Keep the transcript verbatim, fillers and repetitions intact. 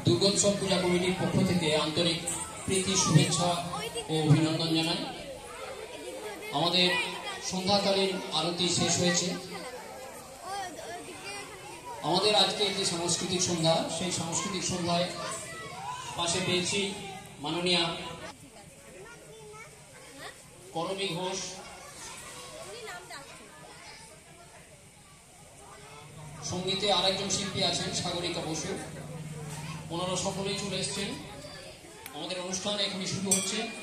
দুর্গোৎসব পূজা কমিটির পক্ষ থেকে আন্তরিক প্রীতি শুভেচ্ছা ও অভিনন্দন জানাই। আমাদের সন্ধ্যাকালীন আরতি শেষ হয়েছে। আমাদের আজকে একটি সাংস্কৃতিক সন্ধ্যা, সেই সাংস্কৃতিক সন্ধ্যায় পাশে পেয়েছি মাননীয়া করমী ঘোষ, সঙ্গীতে আরেকজন শিল্পী আছেন সাগরিকা বসু। ওনারা সকলেই চলে এসছেন। আমাদের অনুষ্ঠান এখনই শুরু হচ্ছে।